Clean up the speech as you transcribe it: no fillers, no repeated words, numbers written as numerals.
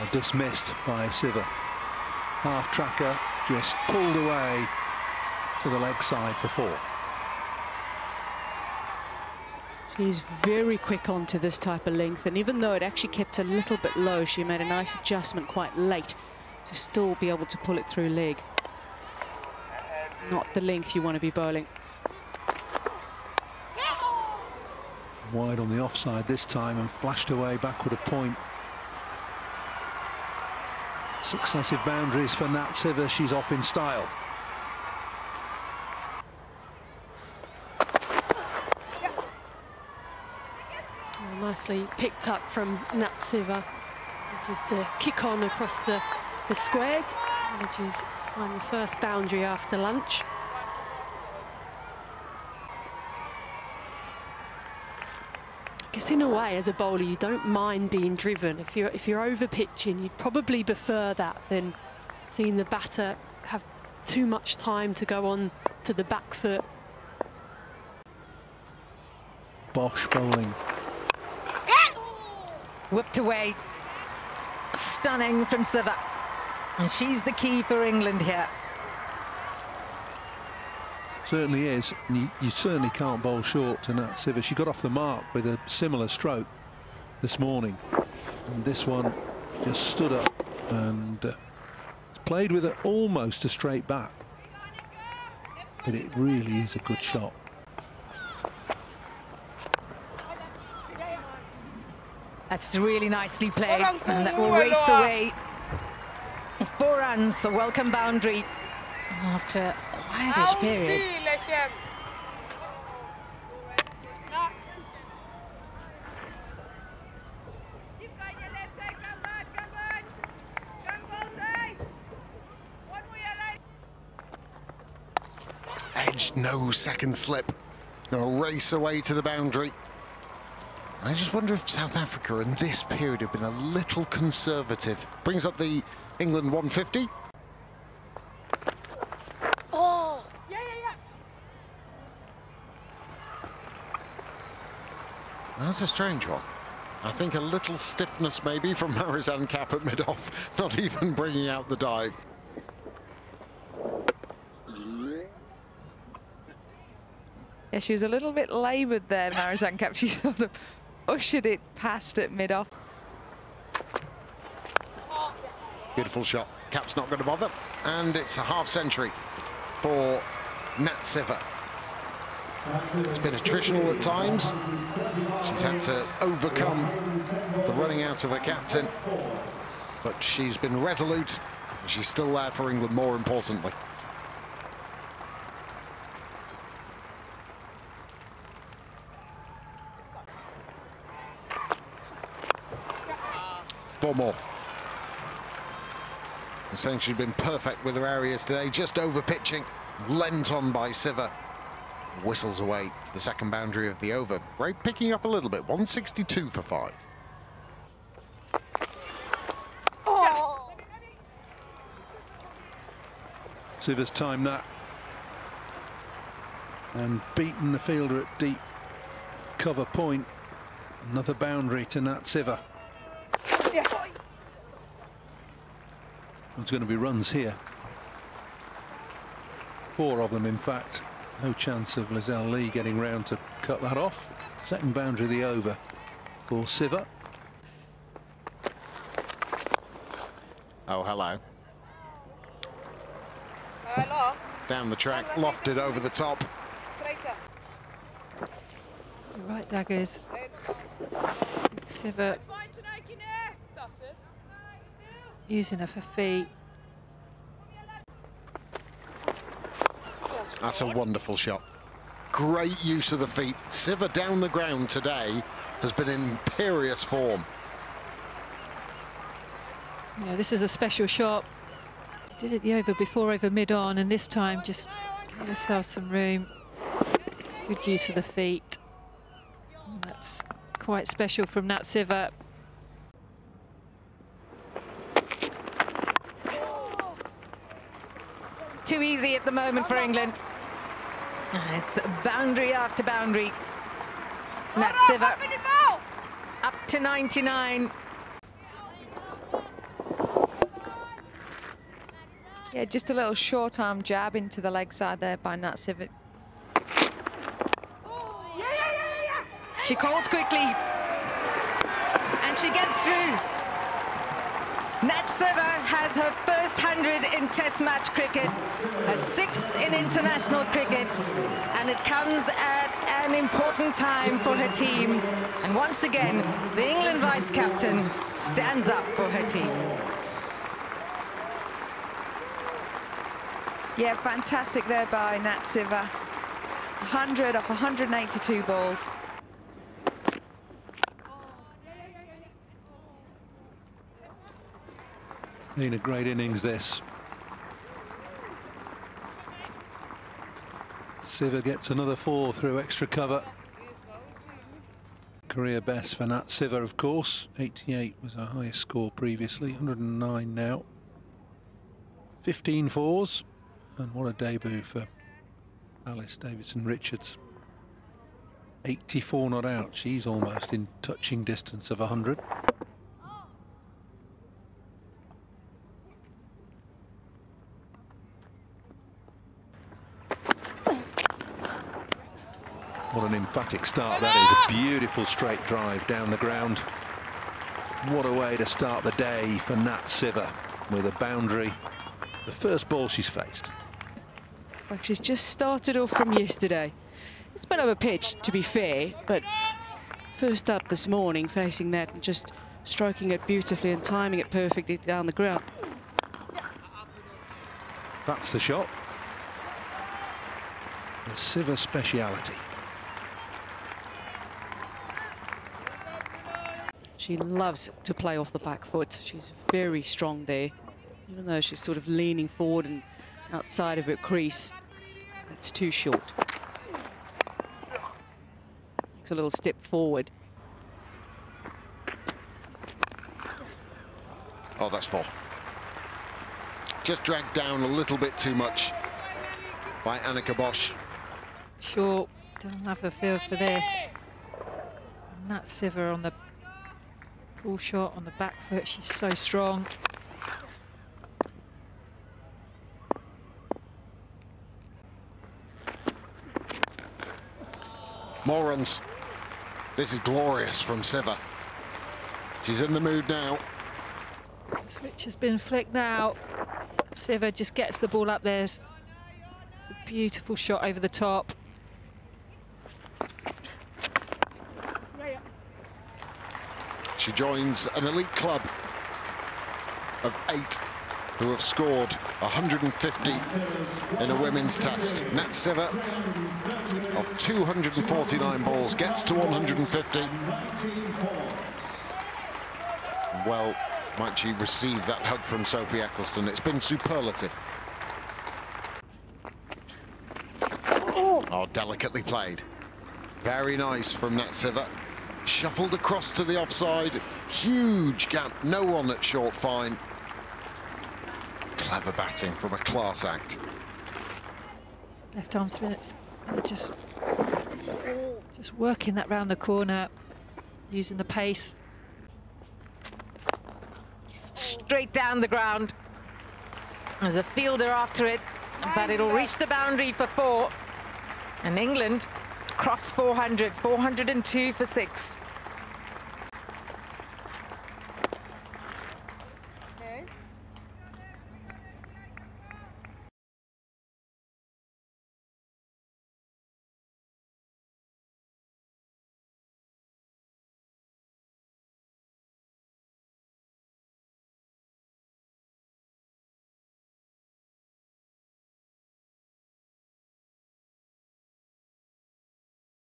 dismissed by Sciver. Half tracker just pulled away to the leg side for 4. She's very quick onto this type of length, and even though it actually kept a little bit low, she made a nice adjustment quite late to still be able to pull it through leg. Not the length you want to be bowling. Wide on the offside this time and flashed away backward a point. Successive boundaries for Nat Sciver. She's off in style. Nicely picked up from Nat Sciver, just to kick on across the squares, manages to find the first boundary after lunch. I guess in a way, as a bowler, you don't mind being driven. If you're over pitching, you'd probably prefer that than seeing the batter have too much time to go on to the back foot. Bosch bowling. Whipped away. Stunning from Sciver. And she's the key for England here. Certainly is. And you certainly can't bowl short to Nat Sciver. She got off the mark with a similar stroke this morning. And this one just stood up and played with it almost a straight bat. But it really is a good shot. That's really nicely played, and that will race away. 4 runs, so welcome boundary after a quietish period. Edge, no second slip. Gonna race away to the boundary. I just wonder if South Africa in this period have been a little conservative. Brings up the England 150. Oh! That's a strange one. I think a little stiffness maybe from Marizan Cap at mid-off, not even bringing out the dive. Yeah, she was a little bit laboured there, Marizan Cap. She sort of ushered it past at mid-off. Beautiful shot. Cap's not going to bother. And it's a half century for Nat Sciver. It's been attritional at times. She's had to overcome the running out of her captain. But she's been resolute. She's still there for England, more importantly. Four more. I'm saying she's been perfect with her areas today, just over pitching, lent on by Sciver. Whistles away to the second boundary of the over. Ray picking up a little bit, 162 for 5. Oh. Sciver's timed that and beaten the fielder at deep cover point. Another boundary to Nat Sciver. There's going to be runs here. 4 of them, in fact. No chance of Lizelle Lee getting round to cut that off. Second boundary of the over for Sciver. Oh, hello. Hello. Down the track, lofted over the top. You're right, Daggers. Sciver using her for feet. That's a wonderful shot. Great use of the feet. Sciver down the ground today has been in imperious form. Yeah, this is a special shot. She did it the over before, over mid-on, and this time just give herself some room. Good use of the feet. And that's quite special from Nat Sciver. Too easy at the moment for England. And it's boundary after boundary. Nat Sciver up to 99. Yeah, just a little short arm jab into the leg side there by Nat Sciver. She calls quickly, and she gets through. Nat Sciver has her first 100 in Test match cricket, her 6th in international cricket, and it comes at an important time for her team. And once again, the England vice-captain stands up for her team. Yeah, fantastic there by Nat Sciver. 100 off 182 balls. Been a great innings, this. Sciver gets another 4 through extra cover. Career best for Nat Sciver, of course. 88 was her highest score previously, 109 now. 15 fours, and what a debut for Alice Davidson-Richards. 84 not out. She's almost in touching distance of 100. What an emphatic start that is. A beautiful straight drive down the ground. What a way to start the day for Nat Sciver with a boundary. The first ball she's faced. Like she's just started off from yesterday. It's a bit of a pitch, to be fair, but first up this morning facing that and just stroking it beautifully and timing it perfectly down the ground. That's the shot. The Sciver speciality. She loves to play off the back foot. She's very strong there, even though she's sort of leaning forward and outside of her crease. It's too short. Takes a little step forward. Oh, that's 4. Just dragged down a little bit too much by Annika Bosch. Short, doesn't have a feel for this. And Nat Sciver on the pull shot on the back foot, she's so strong. More runs. This is glorious from Sciver. She's in the mood now. Switch has been flicked now. Sciver just gets the ball up there. It's a beautiful shot over the top. She joins an elite club of 8 who have scored 150 in a women's test. Nat Sciver, of 249 balls, gets to 150. Well, might she receive that hug from Sophie Eccleston. It's been superlative. Oh, delicately played. Very nice from Nat Sciver. Shuffled across to the offside. Huge gap, no one at short fine. Clever batting from a class act. Left arm spin, just working that round the corner, using the pace. Straight down the ground. There's a fielder after it, but it'll reach the boundary for 4. And England cross 400, 402 for 6.